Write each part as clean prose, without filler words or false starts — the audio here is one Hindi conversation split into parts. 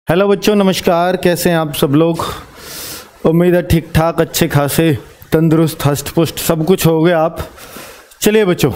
हेलो बच्चों, नमस्कार। कैसे हैं आप सब लोग? उम्मीद है ठीक ठाक, अच्छे खासे, तंदुरुस्त, हष्ट पुष्ट सब कुछ हो गया आप। चलिए बच्चों,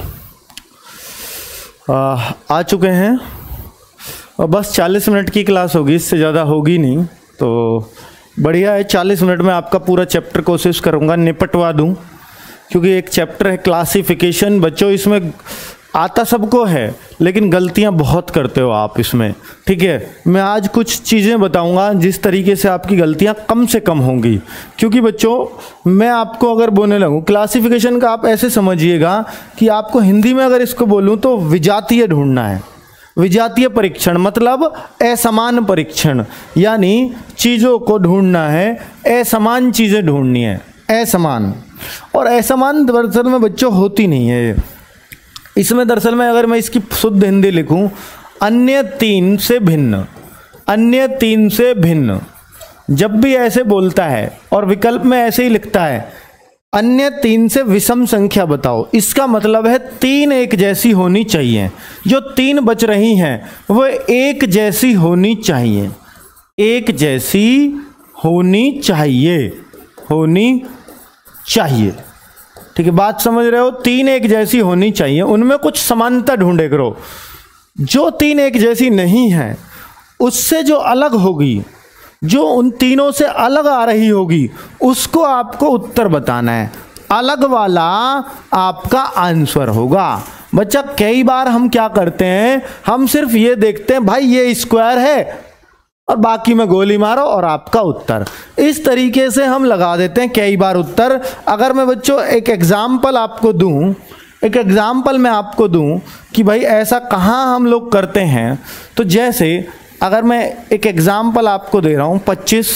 आ चुके हैं और बस 40 मिनट की क्लास होगी, इससे ज़्यादा होगी नहीं। तो बढ़िया है, 40 मिनट में आपका पूरा चैप्टर कोशिश करूँगा निपटवा दूँ, क्योंकि एक चैप्टर है क्लासिफिकेशन। बच्चों इसमें आता सबको है, लेकिन गलतियां बहुत करते हो आप इसमें, ठीक है। मैं आज कुछ चीज़ें बताऊंगा जिस तरीके से आपकी गलतियां कम से कम होंगी, क्योंकि बच्चों मैं आपको अगर बोलने लगूं क्लासिफिकेशन का, आप ऐसे समझिएगा कि आपको हिंदी में अगर इसको बोलूं तो विजातीय ढूंढना है। विजातीय परीक्षण मतलब असमान परीक्षण, यानी चीज़ों को ढूंढना है, असमान चीज़ें ढूंढनी है, असमान। और असमान दरअसल में बच्चों होती नहीं है इसमें। दरअसल में अगर मैं इसकी शुद्ध हिंदी लिखूं, अन्य तीन से भिन्न, अन्य तीन से भिन्न जब भी ऐसे बोलता है और विकल्प में ऐसे ही लिखता है अन्य तीन से विषम संख्या बताओ, इसका मतलब है तीन एक जैसी होनी चाहिए। जो तीन बच रही हैं वो एक जैसी होनी चाहिए, एक जैसी होनी चाहिए, होनी चाहिए, ठीक है। बात समझ रहे हो? तीन एक जैसी होनी चाहिए, उनमें कुछ समानता ढूंढे करो। जो तीन एक जैसी नहीं है उससे जो अलग होगी, जो उन तीनों से अलग आ रही होगी, उसको आपको उत्तर बताना है। अलग वाला आपका आंसर होगा। बच्चा कई बार हम क्या करते हैं, हम सिर्फ ये देखते हैं भाई ये स्क्वायर है और बाकी में गोली मारो और आपका उत्तर। इस तरीके से हम लगा देते हैं कई बार उत्तर। अगर मैं बच्चों एक एग्जाम्पल आपको दूं, एक एग्जाम्पल मैं आपको दूं कि भाई ऐसा कहाँ हम लोग करते हैं, तो जैसे अगर मैं एक एग्जाम्पल आपको दे रहा हूं 25,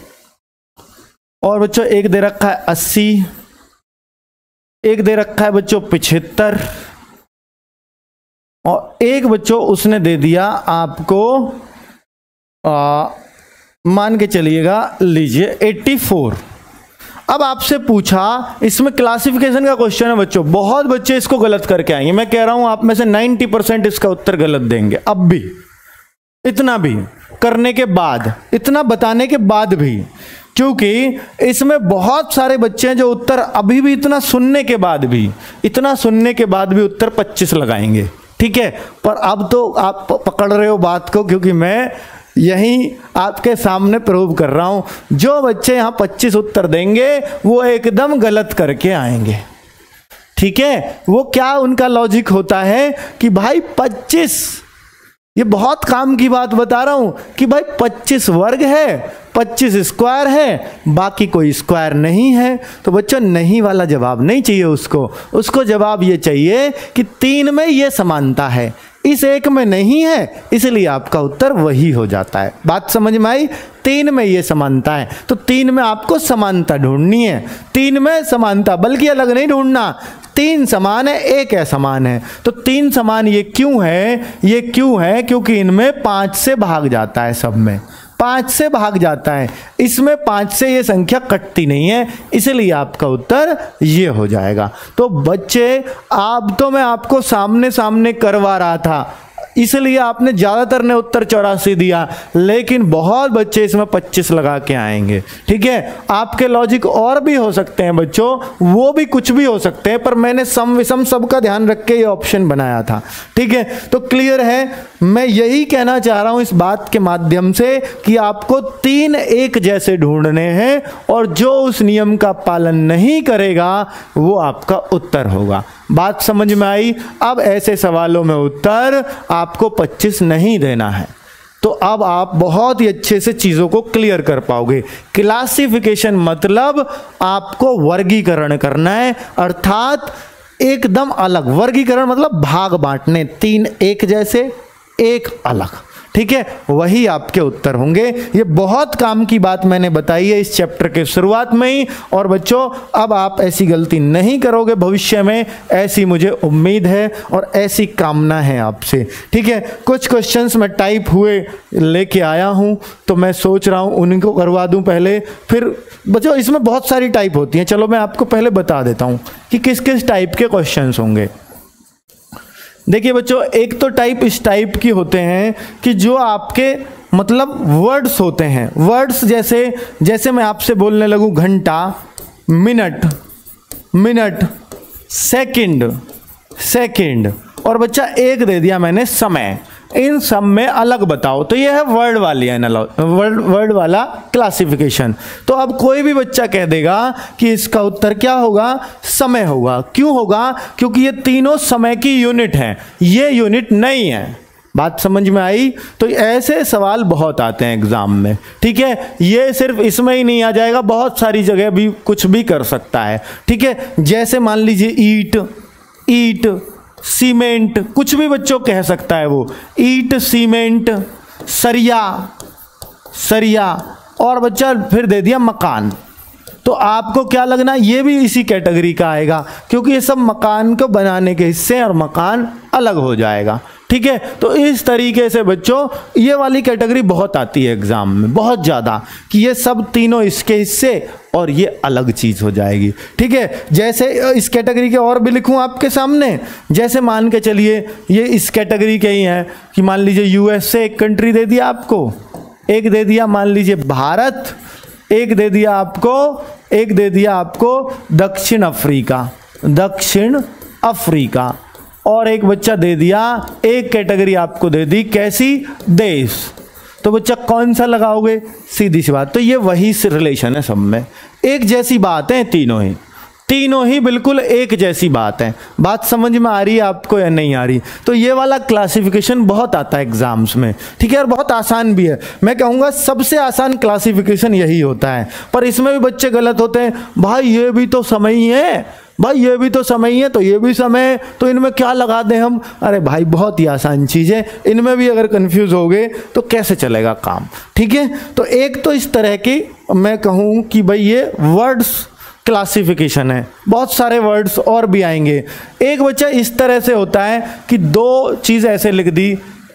और बच्चों एक दे रखा है 80, एक दे रखा है बच्चों 75, और एक बच्चों उसने दे दिया आपको मान के चलिएगा लीजिए 84। अब आपसे पूछा, इसमें क्लासिफिकेशन का क्वेश्चन है बच्चों, बहुत बच्चे इसको गलत करके आएंगे। मैं कह रहा हूं आप में से 90% इसका उत्तर गलत देंगे। अब भी इतना भी करने के बाद, इतना बताने के बाद भी, क्योंकि इसमें बहुत सारे बच्चे हैं जो उत्तर अभी भी इतना सुनने के बाद भी, इतना सुनने के बाद भी उत्तर 25 लगाएंगे, ठीक है। पर अब तो आप पकड़ रहे हो बात को, क्योंकि मैं यही आपके सामने प्रूव कर रहा हूं। जो बच्चे यहां 25 उत्तर देंगे वो एकदम गलत करके आएंगे, ठीक है। वो क्या उनका लॉजिक होता है कि भाई 25, ये बहुत काम की बात बता रहा हूं कि भाई 25 वर्ग है, 25 स्क्वायर है, बाकी कोई स्क्वायर नहीं है। तो बच्चों नहीं वाला जवाब नहीं चाहिए उसको जवाब ये चाहिए कि तीन में ये समानता है, इस एक में नहीं है, इसलिए आपका उत्तर वही हो जाता है। बात समझ में आई? तीन में ये समानता है, तो तीन में आपको समानता ढूंढनी है। तीन में समानता, बल्कि अलग नहीं ढूंढना, तीन समान है, एक असमान है। तो तीन समान ये क्यों है? ये क्यों है? क्योंकि इनमें 5 से भाग जाता है, सब में 5 से भाग जाता है, इसमें 5 से ये संख्या कटती नहीं है, इसलिए आपका उत्तर ये हो जाएगा। तो बच्चे आप तो मैं आपको सामने सामने करवा रहा था, इसलिए आपने ज़्यादातर ने उत्तर 84 दिया, लेकिन बहुत बच्चे इसमें 25 लगा के आएंगे, ठीक है। आपके लॉजिक और भी हो सकते हैं बच्चों, वो भी कुछ भी हो सकते हैं, पर मैंने सम विषम सबका ध्यान रख के ये ऑप्शन बनाया था, ठीक है। तो क्लियर है? मैं यही कहना चाह रहा हूं इस बात के माध्यम से कि आपको तीन एक जैसे ढूंढने हैं, और जो उस नियम का पालन नहीं करेगा वो आपका उत्तर होगा। बात समझ में आई? अब ऐसे सवालों में उत्तर आपको 25 नहीं देना है। तो अब आप बहुत ही अच्छे से चीज़ों को क्लियर कर पाओगे। क्लासिफिकेशन मतलब आपको वर्गीकरण करना है, अर्थात एकदम अलग। वर्गीकरण मतलब भाग बांटने, तीन एक जैसे, एक अलग, ठीक है। वही आपके उत्तर होंगे। ये बहुत काम की बात मैंने बताई है इस चैप्टर के शुरुआत में ही, और बच्चों अब आप ऐसी गलती नहीं करोगे भविष्य में, ऐसी मुझे उम्मीद है और ऐसी कामना है आपसे, ठीक है। कुछ क्वेश्चंस मैं टाइप हुए लेके आया हूं, तो मैं सोच रहा हूं उनको करवा दूं पहले, फिर बच्चों इसमें बहुत सारी टाइप होती हैं। चलो मैं आपको पहले बता देता हूं कि किस किस टाइप के क्वेश्चंस होंगे। देखिए बच्चों, एक तो टाइप इस टाइप की होते हैं कि जो आपके मतलब वर्ड्स होते हैं। वर्ड्स जैसे मैं आपसे बोलने लगूं घंटा, मिनट, मिनट, सेकंड और बच्चा एक दे दिया मैंने समय, इन सब में अलग बताओ। तो ये है वर्ड वाला क्लासिफिकेशन। तो अब कोई भी बच्चा कह देगा कि इसका उत्तर क्या होगा, समय होगा। क्यों होगा? क्योंकि ये तीनों समय की यूनिट हैं, ये यूनिट नहीं है। बात समझ में आई? तो ऐसे सवाल बहुत आते हैं एग्जाम में, ठीक है। ये सिर्फ इसमें ही नहीं आ जाएगा, बहुत सारी जगह भी कुछ भी कर सकता है, ठीक है। जैसे मान लीजिए ईट, सीमेंट, कुछ भी बच्चों कह सकता है वो, ईट, सीमेंट, सरिया और बच्चा फिर दे दिया मकान। तो आपको क्या लगना, ये भी इसी कैटेगरी का आएगा, क्योंकि ये सब मकान को बनाने के हिस्से और मकान अलग हो जाएगा, ठीक है। तो इस तरीके से बच्चों ये वाली कैटेगरी बहुत आती है एग्जाम में, बहुत ज़्यादा, कि ये सब तीनों इसके हिस्से और ये अलग चीज़ हो जाएगी, ठीक है। जैसे इस कैटेगरी के और भी लिखूं आपके सामने, जैसे मान के चलिए ये इस कैटेगरी के ही हैं कि मान लीजिए यूएसए एक कंट्री दे दिया आपको, एक दे दिया मान लीजिए भारत, एक दे दिया आपको दक्षिण अफ्रीका और एक बच्चा दे दिया, एक कैटेगरी आपको दे दी कैसी, देश। तो बच्चा कौन सा लगाओगे, सीधी सी बात। तो ये वही रिलेशन है, सब में एक जैसी बात है, तीनों ही बिल्कुल एक जैसी बात है। बात समझ में आ रही है आपको या नहीं आ रही? तो ये वाला क्लासिफिकेशन बहुत आता है एग्जाम्स में, ठीक है, और बहुत आसान भी है। मैं कहूँगा सबसे आसान क्लासिफिकेशन यही होता है, पर इसमें भी बच्चे गलत होते हैं। भाई ये भी तो समय ही है, भाई ये भी तो समय ही है, तो ये भी समय, तो इनमें क्या लगा दें हम? अरे भाई बहुत ही आसान चीज़ है, इनमें भी अगर कंफ्यूज हो गए तो कैसे चलेगा काम, ठीक है। तो एक तो इस तरह की मैं कहूँ कि भाई ये वर्ड्स क्लासिफिकेशन है, बहुत सारे वर्ड्स और भी आएंगे। एक बच्चा इस तरह से होता है कि दो चीज़ ऐसे लिख दी,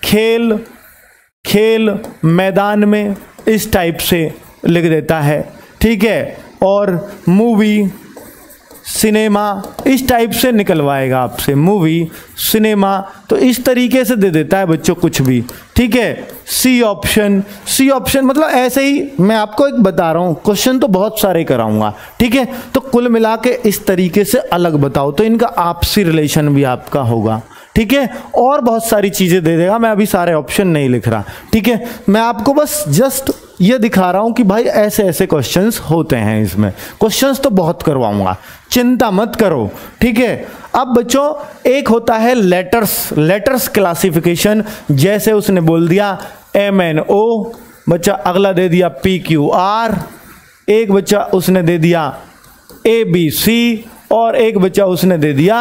खेल मैदान में, इस टाइप से लिख देता है, ठीक है, और मूवी, सिनेमा, इस टाइप से निकलवाएगा आपसे, मूवी, सिनेमा, तो इस तरीके से दे देता है बच्चों कुछ भी, ठीक है। सी ऑप्शन मतलब ऐसे ही मैं आपको एक बता रहा हूँ, क्वेश्चन तो बहुत सारे कराऊंगा, ठीक है। तो कुल मिला के इस तरीके से अलग बताओ, तो इनका आपसी रिलेशन भी आपका होगा, ठीक है। और बहुत सारी चीज़ें दे देगा, मैं अभी सारे ऑप्शन नहीं लिख रहा, ठीक है। मैं आपको बस जस्ट ये दिखा रहा हूं कि भाई ऐसे ऐसे क्वेश्चंस होते हैं, इसमें क्वेश्चंस तो बहुत करवाऊंगा, चिंता मत करो, ठीक है। अब बच्चों एक होता है लेटर्स क्लासिफिकेशन, जैसे उसने बोल दिया MNO, बच्चा अगला दे दिया PQR, एक बच्चा उसने दे दिया ABC और एक बच्चा उसने दे दिया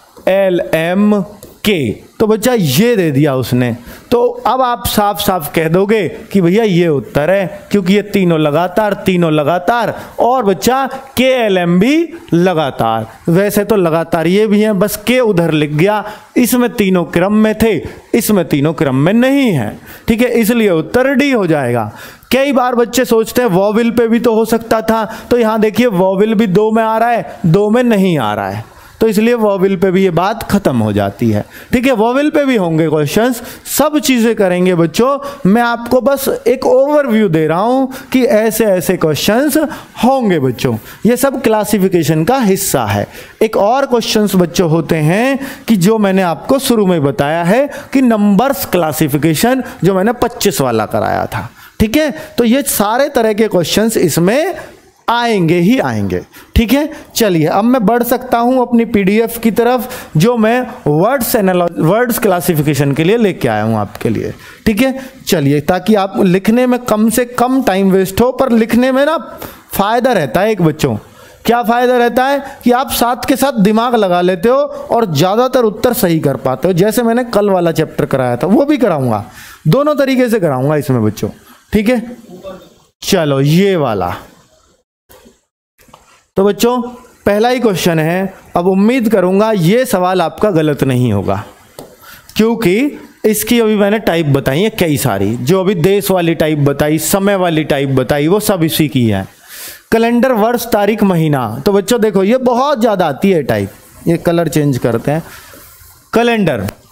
LMK। तो बच्चा ये दे दिया उसने, तो अब आप साफ साफ कह दोगे कि भैया ये उत्तर है, क्योंकि ये तीनों लगातार और बच्चा KLM भी लगातार। वैसे तो लगातार ये भी हैं, बस K उधर लिख गया, इसमें तीनों क्रम में थे, इसमें तीनों क्रम में नहीं है, ठीक है, इसलिए उत्तर D हो जाएगा। कई बार बच्चे सोचते हैं वॉविल पे भी तो हो सकता था, तो यहां देखिए वॉविल भी 2 में आ रहा है, 2 में नहीं आ रहा है, तो इसलिए वॉविल पे भी ये बात खत्म हो जाती है, ठीक है। वॉविल पे भी होंगे क्वेश्चंस, सब चीजें करेंगे बच्चों। मैं आपको बस एक ओवरव्यू दे रहा हूं कि ऐसे ऐसे क्वेश्चंस होंगे बच्चों, ये सब क्लासिफिकेशन का हिस्सा है। एक और क्वेश्चंस बच्चों होते हैं कि जो मैंने आपको शुरू में बताया है कि नंबर्स क्लासिफिकेशन, जो मैंने 25 वाला कराया था, ठीक है। तो ये सारे तरह के क्वेश्चंस इसमें आएंगे ही आएंगे, ठीक है। चलिए अब मैं बढ़ सकता हूं अपनी PDF की तरफ, जो मैं वर्ड्स क्लासिफिकेशन के लिए लेके आया हूं आपके लिए, ठीक है। चलिए, ताकि आप लिखने में कम से कम टाइम वेस्ट हो, पर लिखने में ना फायदा रहता है एक बच्चों। क्या फायदा रहता है कि आप साथ के साथ दिमाग लगा लेते हो और ज्यादातर उत्तर सही कर पाते हो। जैसे मैंने कल वाला चैप्टर कराया था, वो भी कराऊंगा, दोनों तरीके से कराऊंगा इसमें बच्चों, ठीक है। चलो ये वाला, तो बच्चों पहला ही क्वेश्चन है। अब उम्मीद करूंगा ये सवाल आपका गलत नहीं होगा, क्योंकि इसकी अभी मैंने टाइप बताई है कई सारी, जो अभी देश वाली टाइप बताई, समय वाली टाइप बताई, वो सब इसी की है। कैलेंडर, वर्ष, तारीख, महीना, तो बच्चों देखो ये बहुत ज्यादा आती है टाइप। ये कलर चेंज करते हैं। कैलेंडर,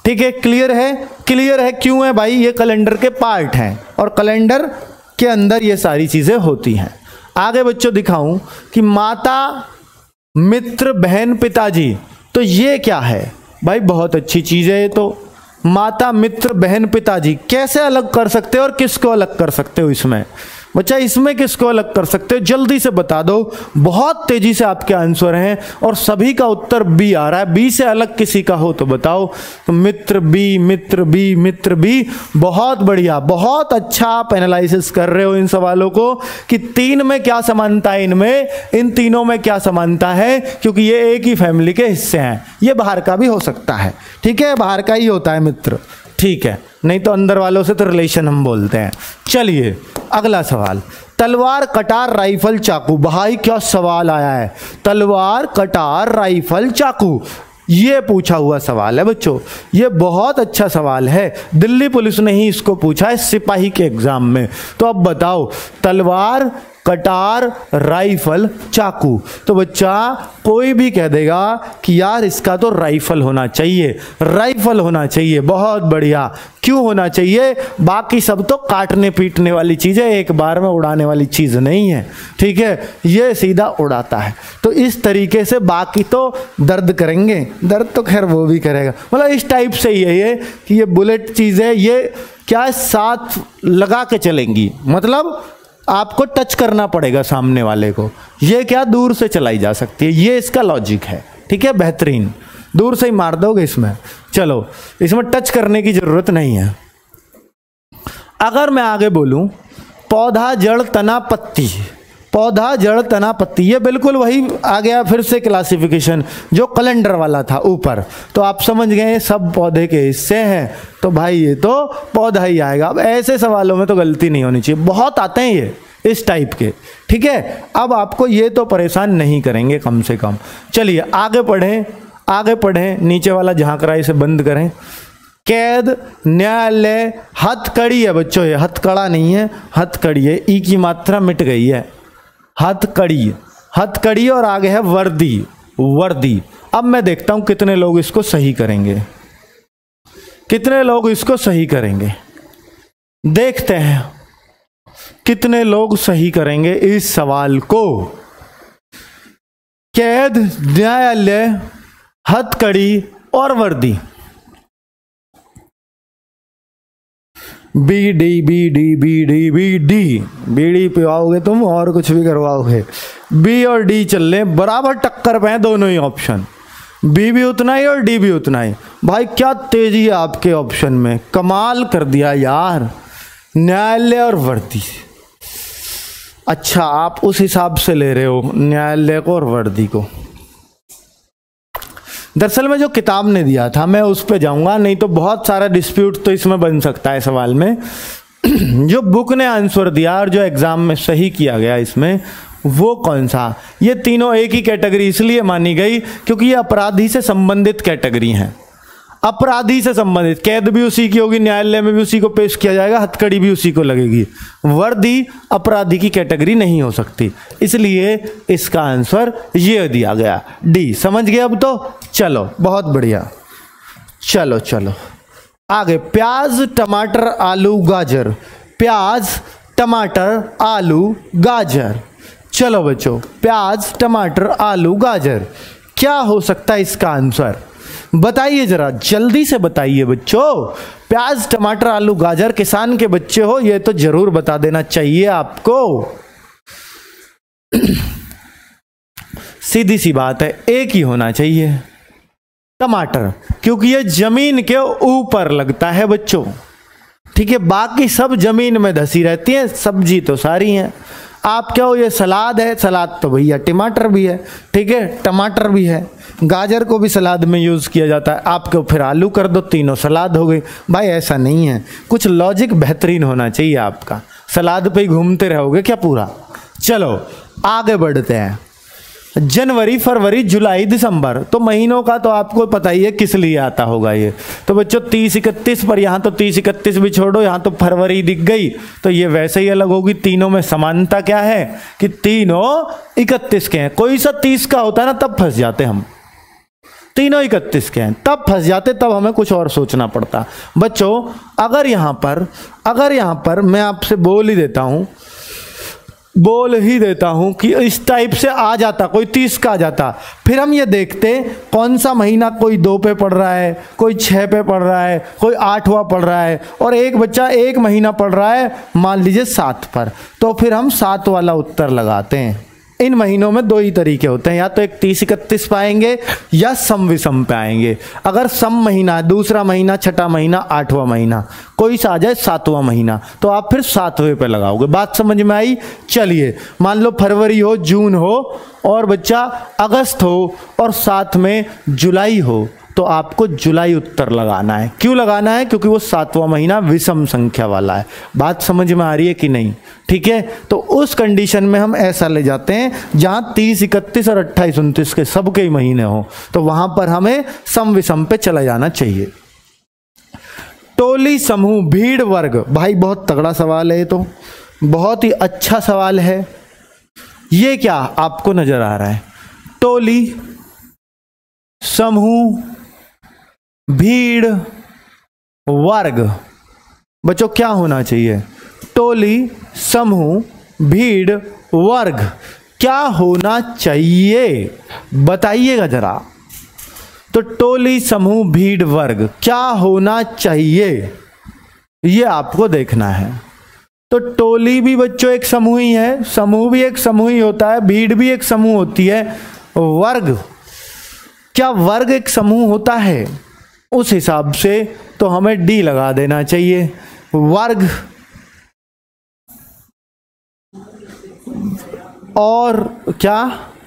ठीक है, क्लियर है? क्लियर है क्यों है भाई? ये कैलेंडर के पार्ट हैं और कैलेंडर के अंदर ये सारी चीजें होती हैं। आगे बच्चों दिखाऊं कि माता, मित्र, बहन, पिताजी, तो ये क्या है भाई? बहुत अच्छी चीज है ये तो। माता, मित्र, बहन, पिताजी कैसे अलग कर सकते हो और किसको अलग कर सकते हो इसमें? बच्चा इसमें किसको अलग कर सकते हो जल्दी से बता दो। बहुत तेजी से आपके आंसर हैं और सभी का उत्तर बी आ रहा है। बी से अलग किसी का हो तो बताओ। तो मित्र बी, मित्र बी, मित्र बी, बहुत बढ़िया, बहुत अच्छा आप एनालिसिस कर रहे हो इन सवालों को कि तीन में क्या समानता है, इनमें, इन तीनों में क्या समानता है, क्योंकि ये एक ही फैमिली के हिस्से हैं। ये बाहर का भी हो सकता है, ठीक है, बाहर का ही होता है मित्र, ठीक है, नहीं तो अंदर वालों से तो रिलेशन हम बोलते हैं। चलिए अगला सवाल, तलवार, कटार, राइफल, चाकू। भाई क्या सवाल आया है, तलवार, कटार, राइफल, चाकू, ये पूछा हुआ सवाल है बच्चों। ये बहुत अच्छा सवाल है, दिल्ली पुलिस ने ही इसको पूछा है सिपाही के एग्जाम में। तो अब बताओ, तलवार, कटार, राइफल, चाकू, तो बच्चा कोई भी कह देगा कि यार इसका तो राइफल होना चाहिए, राइफल होना चाहिए। बहुत बढ़िया, क्यों होना चाहिए? बाकी सब तो काटने पीटने वाली चीज़ है, एक बार में उड़ाने वाली चीज़ नहीं है, ठीक है, ये सीधा उड़ाता है। तो इस तरीके से बाकी तो दर्द करेंगे, दर्द तो खैर वो भी करेगा, मतलब इस टाइप से ही है ये कि ये बुलेट चीज़ है, ये क्या साथ लगा के चलेंगी, मतलब आपको टच करना पड़ेगा सामने वाले को, ये क्या दूर से चलाई जा सकती है, ये इसका लॉजिक है, ठीक है, बेहतरीन, दूर से ही मार दोगे इसमें। चलो, इसमें टच करने की जरूरत नहीं है। अगर मैं आगे बोलूं, पौधा, जड़, तना, पत्ती, पौधा, जड़, तना, पत्ती, ये बिल्कुल वही आ गया फिर से क्लासिफिकेशन जो कैलेंडर वाला था ऊपर। तो आप समझ गए सब पौधे के हिस्से हैं, तो भाई ये तो पौधा ही आएगा। अब ऐसे सवालों में तो गलती नहीं होनी चाहिए, बहुत आते हैं ये इस टाइप के, ठीक है। अब आपको ये तो परेशान नहीं करेंगे कम से कम। चलिए आगे पढ़ें, आगे पढ़ें, नीचे वाला झांकरा इसे बंद करें। कैद, न्यायालय, हथकड़ी है बच्चों, ये हथकड़ा नहीं है, हथकड़ी है, ई की मात्रा मिट गई है, हथकड़ी, हथकड़ी, और आगे है वर्दी, वर्दी। अब मैं देखता हूं कितने लोग इसको सही करेंगे, कितने लोग इसको सही करेंगे, देखते हैं कितने लोग सही करेंगे इस सवाल को। कैद, न्यायालय, हथकड़ी और वर्दी, बी डी बी डी बी डी बी डी, बीड़ी पिवाओगे तुम और कुछ भी करवाओगे। बी और डी चल रहे बराबर टक्कर पे हैं दोनों ही ऑप्शन, बी भी उतना ही और डी भी उतना ही। भाई क्या तेजी है आपके ऑप्शन में, कमाल कर दिया यार। न्यायालय और वर्दी, अच्छा आप उस हिसाब से ले रहे हो न्यायालय को और वर्दी को। दरअसल में जो किताब ने दिया था मैं उस पे जाऊंगा, नहीं तो बहुत सारा डिस्प्यूट तो इसमें बन सकता है सवाल में। जो बुक ने आंसर दिया और जो एग्जाम में सही किया गया इसमें, वो कौन सा? ये तीनों एक ही कैटेगरी इसलिए मानी गई क्योंकि ये अपराधी से संबंधित कैटेगरी हैं, अपराधी से संबंधित। कैद भी उसी की होगी, न्यायालय में भी उसी को पेश किया जाएगा, हथकड़ी भी उसी को लगेगी। वर्दी अपराधी की कैटेगरी नहीं हो सकती, इसलिए इसका आंसर ये दिया गया, डी। समझ गए अब तो? चलो बहुत बढ़िया, चलो चलो आगे। प्याज, टमाटर, आलू, गाजर, प्याज, टमाटर, आलू, गाजर। चलो बच्चों, प्याज, टमाटर, आलू, गाजर, क्या हो सकता है इसका आंसर? बताइए जरा, जल्दी से बताइए बच्चों। प्याज, टमाटर, आलू, गाजर, किसान के बच्चे हो, ये तो जरूर बता देना चाहिए आपको। सीधी सी बात है, एक ही होना चाहिए, टमाटर, क्योंकि ये जमीन के ऊपर लगता है बच्चों, ठीक है। बाकी सब जमीन में धसी रहती है, सब्जी तो सारी हैं। आप क्या हो, ये सलाद है, सलाद तो भैया टमाटर भी है, ठीक है, टमाटर भी है, गाजर को भी सलाद में यूज़ किया जाता है। आपको फिर आलू कर दो, तीनों सलाद हो गई। भाई ऐसा नहीं है, कुछ लॉजिक बेहतरीन होना चाहिए आपका, सलाद पे ही घूमते रहोगे क्या पूरा? चलो आगे बढ़ते हैं। जनवरी, फरवरी, जुलाई, दिसंबर, तो महीनों का तो आपको पता ही है किस लिए आता होगा ये। तो बच्चों 30-31 पर, यहाँ तो 30-31 भी छोड़ो, यहाँ तो फरवरी दिख गई, तो ये वैसे ही अलग होगी। तीनों में समानता क्या है कि तीनों 31 के हैं। कोई सा 30 का होता है ना, तब फंस जाते हम, तीनों 31 के हैं, तब फंस जाते, तब हमें कुछ और सोचना पड़ता। बच्चों अगर यहाँ पर मैं आपसे बोल ही देता हूँ कि इस टाइप से आ जाता, कोई 30 का आ जाता, फिर हम ये देखते कौन सा महीना, कोई 2 पे पढ़ रहा है, कोई 6 पे पढ़ रहा है, कोई 8वां पढ़ रहा है, और एक बच्चा एक महीना पढ़ रहा है मान लीजिए 7 पर, तो फिर हम 7 वाला उत्तर लगाते हैं। इन महीनों में 2 ही तरीके होते हैं, या तो एक 30-31 पाएंगे या सम विषम पे आएंगे। अगर सम महीना, दूसरा महीना, छठा महीना, 8वां महीना, कोई सा आ जाए 7वां महीना, तो आप फिर 7वें पे लगाओगे। बात समझ में आई? चलिए मान लो फरवरी हो, जून हो और बच्चा अगस्त हो और साथ में जुलाई हो, तो आपको जुलाई उत्तर लगाना है। क्यों लगाना है? क्योंकि वो 7वां महीना विषम संख्या वाला है। बात समझ में आ रही है कि नहीं? ठीक है, तो उस कंडीशन में हम ऐसा ले जाते हैं जहां 30, 31 और 28, 29 के सबके ही महीने हो, तो वहां पर हमें सम विषम पे चला जाना चाहिए। टोली, समूह, भीड़, वर्ग। भाई बहुत तगड़ा सवाल है, तो बहुत ही अच्छा सवाल है। ये क्या आपको नजर आ रहा है? टोली, समूह, भीड़, वर्ग। बच्चों क्या होना चाहिए? टोली, समूह, भीड़, वर्ग। क्या होना चाहिए बताइएगा जरा। तो टोली, समूह, भीड़, वर्ग क्या होना चाहिए, ये आपको देखना है। तो टोली भी बच्चों एक समूह ही है, समूह भी एक समूह ही होता है, भीड़ भी एक समूह होती है। वर्ग, क्या वर्ग एक समूह होता है? उस हिसाब से तो हमें डी लगा देना चाहिए। वर्ग और क्या?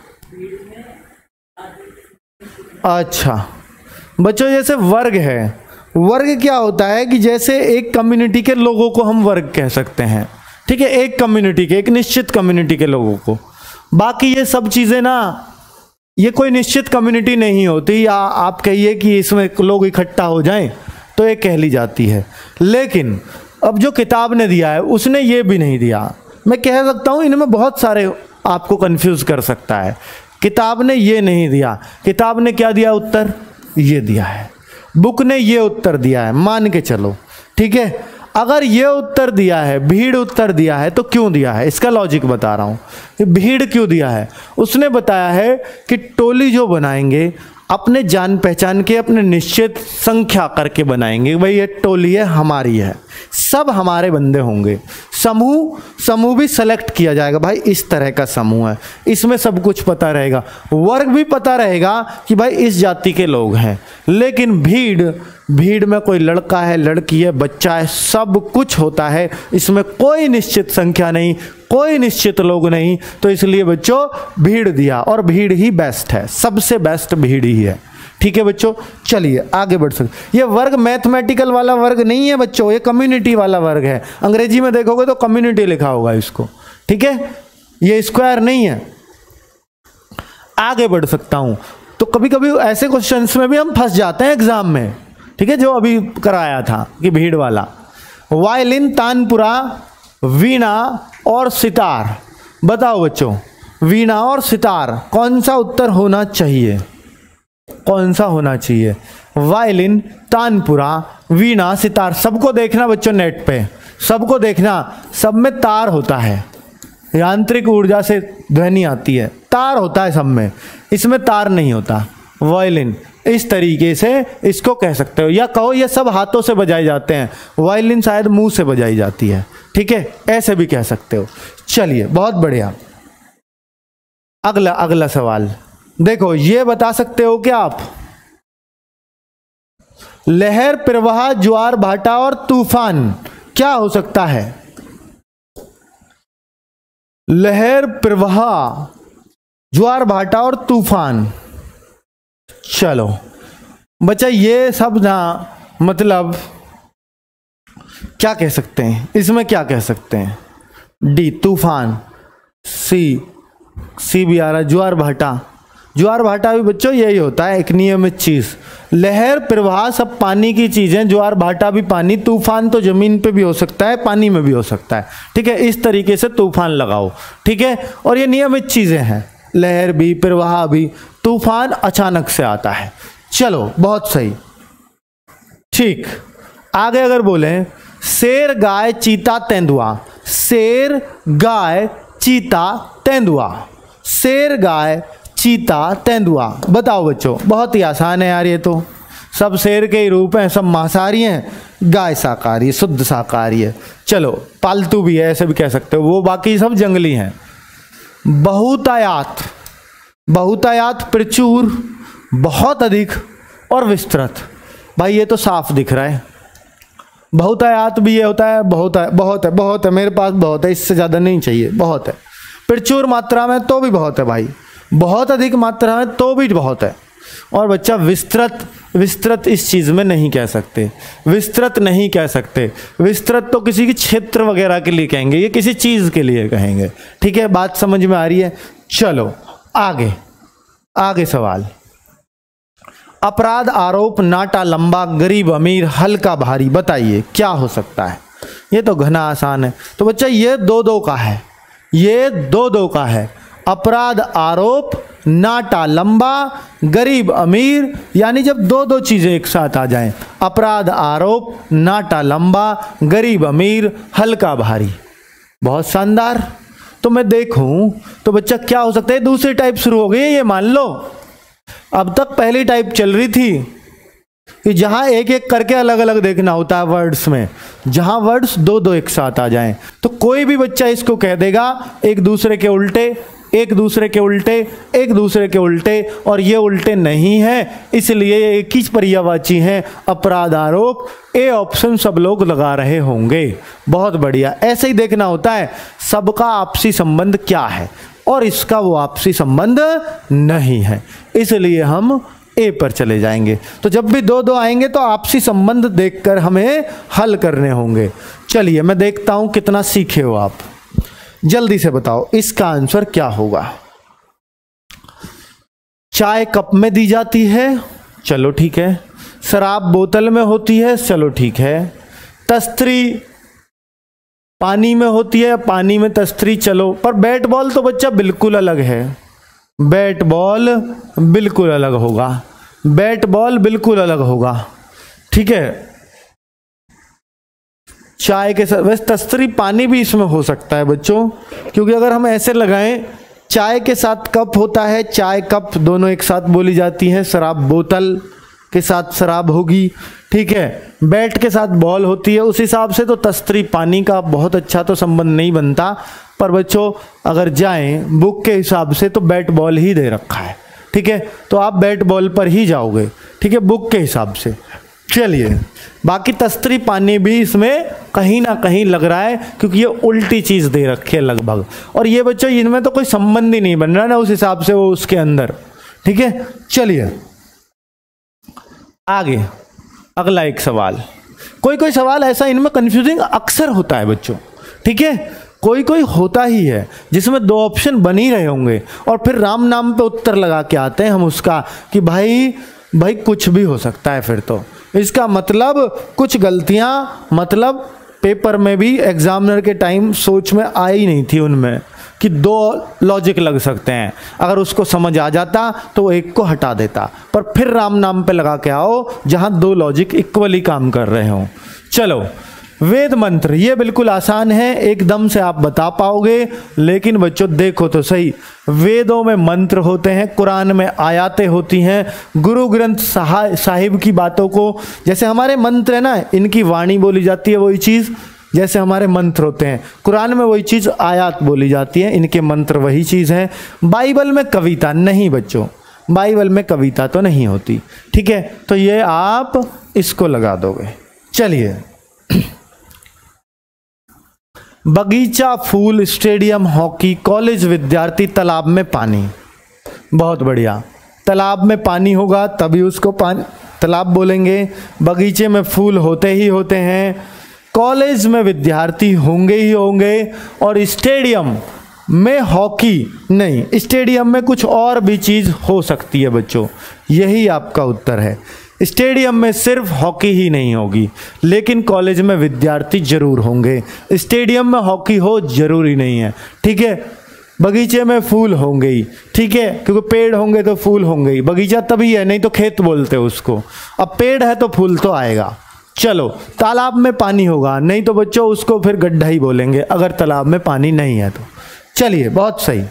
अच्छा बच्चों, जैसे वर्ग है, वर्ग क्या होता है कि जैसे एक कम्युनिटी के लोगों को हम वर्ग कह सकते हैं। ठीक है, एक कम्युनिटी के, एक निश्चित कम्युनिटी के लोगों को। बाकी ये सब चीजें ना, ये कोई निश्चित कम्युनिटी नहीं होती, या आप कहिए कि इसमें लोग इकट्ठा हो जाएं तो ये कह ली जाती है। लेकिन अब जो किताब ने दिया है उसने ये भी नहीं दिया। मैं कह सकता हूँ इनमें बहुत सारे आपको कंफ्यूज कर सकता है। किताब ने ये नहीं दिया। किताब ने क्या दिया उत्तर? ये दिया है। बुक ने ये उत्तर दिया है, मान के चलो। ठीक है, अगर ये उत्तर दिया है, भीड़ उत्तर दिया है, तो क्यों दिया है? इसका लॉजिक बता रहा हूं। भीड़ क्यों दिया है? उसने बताया है कि टोली जो बनाएंगे अपने जान पहचान के, अपने निश्चित संख्या करके बनाएंगे। भाई ये टोली है, हमारी है, सब हमारे बंदे होंगे। समूह भी सेलेक्ट किया जाएगा, भाई इस तरह का समूह है, इसमें सब कुछ पता रहेगा। वर्ग भी पता रहेगा कि भाई इस जाति के लोग हैं। लेकिन भीड़ में कोई लड़का है, लड़की है, बच्चा है, सब कुछ होता है। इसमें कोई निश्चित संख्या नहीं, कोई निश्चित लोग नहीं। तो इसलिए बच्चों भीड़ दिया, और भीड़ ही बेस्ट है, सबसे बेस्ट भीड़ ही है। ठीक है बच्चों, चलिए आगे बढ़ सकते। ये वर्ग मैथमेटिकल वाला वर्ग नहीं है बच्चों, ये कम्युनिटी वाला वर्ग है। अंग्रेजी में देखोगे तो कम्युनिटी लिखा होगा इसको। ठीक है, ये स्क्वायर नहीं है। आगे बढ़ सकता हूं। तो कभी कभी ऐसे क्वेश्चंस में भी हम फंस जाते हैं एग्जाम में। ठीक है, जो अभी कराया था कि भीड़ वाला, वायलिन, तानपुरा, वीणा और सितार। बताओ बच्चों, वीणा और सितार कौन सा उत्तर होना चाहिए? कौन सा होना चाहिए? वायलिन, तानपुरा, वीणा, सितार। सबको देखना बच्चों, नेट पे सबको देखना, सब में तार होता है, यांत्रिक ऊर्जा से ध्वनि आती है, तार होता है सब में, इसमें तार नहीं होता। वायलिन इस तरीके से इसको कह सकते हो, या कहो ये सब हाथों से बजाए जाते हैं, वायलिन शायद मुंह से बजाई जाती है। ठीक है, ऐसे भी कह सकते हो। चलिए बहुत बढ़िया। अगला सवाल देखो, ये बता सकते हो क्या आप? लहर, प्रवाह, ज्वार भाटा और तूफान क्या हो सकता है? लहर, प्रवाह, ज्वार भाटा और तूफान। चलो बच्चा, ये सब ना मतलब क्या कह सकते हैं इसमें? क्या कह सकते हैं? डी तूफान, सी भी आ रहा है, ज्वार भाटा। ज्वार भाटा भी बच्चों यही होता है, एक नियमित चीज। लहर, प्रवाह सब पानी की चीजें, ज्वार भाटा भी पानी, तूफान तो जमीन पे भी हो सकता है, पानी में भी हो सकता है। ठीक है, इस तरीके से तूफान लगाओ। ठीक है, और ये नियमित चीजें हैं, लहर भी, प्रवाह भी। तूफान अचानक से आता है। चलो बहुत सही। ठीक, आगे अगर बोलें शेर गाय चीता तेंदुआ, शेर गाय चीता तेंदुआ, शेर गाय चीता तेंदुआ, बताओ बच्चों। बहुत ही आसान है यार, ये तो सब शेर के ही रूप हैं, सब मांसाहारी हैं, गाय शाकाहारी है, शुद्ध शाकाहारी है। चलो पालतू भी है, ऐसे भी कह सकते हो, वो बाकी सब जंगली हैं। बहुतायात, बहुतायात प्रचुर, बहुत अधिक और विस्तृत। भाई ये तो साफ दिख रहा है। बहुतायात भी ये होता है, बहुत है, बहुत है, बहुत है, मेरे पास बहुत है, इससे ज़्यादा नहीं चाहिए, बहुत है। प्रचुर मात्रा में तो भी बहुत है भाई, बहुत अधिक मात्रा में तो भी बहुत है। और बच्चा विस्तृत, विस्तृत इस चीज़ में नहीं कह सकते, विस्तृत नहीं कह सकते। विस्तृत तो किसी की क्षेत्र वगैरह के लिए कहेंगे, ये किसी चीज़ के लिए कहेंगे। ठीक है, बात समझ में आ रही है। चलो आगे, आगे सवाल। अपराध आरोप नाटा लंबा, गरीब अमीर, हल्का भारी, बताइए क्या हो सकता है। ये तो घना आसान है। तो बच्चा ये दो दो का है, ये दो दो का है। अपराध आरोप नाटा लंबा, गरीब अमीर, यानी जब दो दो चीजें एक साथ आ जाएं, अपराध आरोप नाटा लंबा, गरीब अमीर, हल्का भारी, बहुत शानदार। तो मैं देखूं तो बच्चा क्या हो सकता है, दूसरी टाइप शुरू हो गई है, ये मान लो। अब तक पहली टाइप चल रही थी कि जहां एक एक करके अलग अलग देखना होता है वर्ड्स में, जहां वर्ड्स दो दो एक साथ आ जाएं, तो कोई भी बच्चा इसको कह देगा एक दूसरे के उल्टे, एक दूसरे के उल्टे, एक दूसरे के उल्टे, और ये उल्टे नहीं है, इसलिए एक ही पर्यायवाची हैं, अपराध आरोप। ए ऑप्शन सब लोग लगा रहे होंगे, बहुत बढ़िया। ऐसे ही देखना होता है सबका आपसी संबंध क्या है, और इसका वो आपसी संबंध नहीं है, इसलिए हम ए पर चले जाएंगे। तो जब भी दो दो आएंगे तो आपसी संबंध देखकर हमें हल करने होंगे। चलिए मैं देखता हूं कितना सीखे हो आप, जल्दी से बताओ इसका आंसर क्या होगा। चाय कप में दी जाती है, चलो ठीक है। शराब बोतल में होती है, चलो ठीक है। तस्तरी पानी में होती है, पानी में तस्तरी, चलो। पर बैट बॉल तो बच्चा बिल्कुल अलग है, बैट बॉल बिल्कुल अलग होगा, बैट बॉल बिल्कुल अलग होगा, ठीक है। चाय के साथ वैसे तस्तरी पानी भी इसमें हो सकता है बच्चों, क्योंकि अगर हम ऐसे लगाएं, चाय के साथ कप होता है, चाय कप दोनों एक साथ बोली जाती हैं। शराब बोतल के साथ शराब होगी, ठीक है। बैट के साथ बॉल होती है, उस हिसाब से तो तस्तरी पानी का बहुत अच्छा तो संबंध नहीं बनता। पर बच्चों अगर जाएं बुक के हिसाब से तो बैट बॉल ही दे रखा है, ठीक है, तो आप बैट बॉल पर ही जाओगे, ठीक है, बुक के हिसाब से। चलिए बाकी तस्तरी पानी भी इसमें कहीं ना कहीं लग रहा है, क्योंकि ये उल्टी चीज दे रखी है लगभग, और ये बच्चों इनमें तो कोई संबंध ही नहीं बन रहा ना, उस हिसाब से वो उसके अंदर, ठीक है। चलिए आगे अगला एक सवाल। कोई कोई सवाल ऐसा इनमें कंफ्यूजिंग अक्सर होता है बच्चों, ठीक है, कोई कोई होता ही है जिसमें दो ऑप्शन बन ही रहे होंगे और फिर राम नाम पे उत्तर लगा के आते हैं हम उसका कि भाई कुछ भी हो सकता है। फिर तो इसका मतलब कुछ गलतियां मतलब पेपर में भी एग्जामिनर के टाइम सोच में आई नहीं थी उनमें कि दो लॉजिक लग सकते हैं, अगर उसको समझ आ जाता तो वो एक को हटा देता, पर फिर राम नाम पे लगा के आओ जहां दो लॉजिक इक्वली काम कर रहे हों। चलो वेद मंत्र, ये बिल्कुल आसान है, एकदम से आप बता पाओगे, लेकिन बच्चों देखो तो सही, वेदों में मंत्र होते हैं, कुरान में आयातें होती हैं, गुरु ग्रंथ साहिब की बातों को, जैसे हमारे मंत्र है ना, इनकी वाणी बोली जाती है वही चीज़, जैसे हमारे मंत्र होते हैं कुरान में वही चीज़ आयात बोली जाती है, इनके मंत्र वही चीज़ हैं। बाइबल में कविता नहीं बच्चों, बाइबल में कविता तो नहीं होती, ठीक है, तो ये आप इसको लगा दोगे। चलिए बगीचा, फूल, स्टेडियम, हॉकी, कॉलेज, विद्यार्थी, तालाब में पानी, बहुत बढ़िया। तालाब में पानी होगा तभी उसको पानी तालाब बोलेंगे, बगीचे में फूल होते ही होते हैं, कॉलेज में विद्यार्थी होंगे ही होंगे, और स्टेडियम में हॉकी नहीं, स्टेडियम में कुछ और भी चीज़ हो सकती है बच्चों, यही आपका उत्तर है। स्टेडियम में सिर्फ हॉकी ही नहीं होगी, लेकिन कॉलेज में विद्यार्थी जरूर होंगे, स्टेडियम में हॉकी हो जरूरी नहीं है, ठीक है। बगीचे में फूल होंगे ही, ठीक है, क्योंकि पेड़ होंगे तो फूल होंगे ही। बगीचा तभी है, नहीं तो खेत बोलते उसको। अब पेड़ है तो फूल तो आएगा। चलो, तालाब में पानी होगा, नहीं तो बच्चों उसको फिर गड्ढा ही बोलेंगे अगर तालाब में पानी नहीं है तो। चलिए, बहुत सही,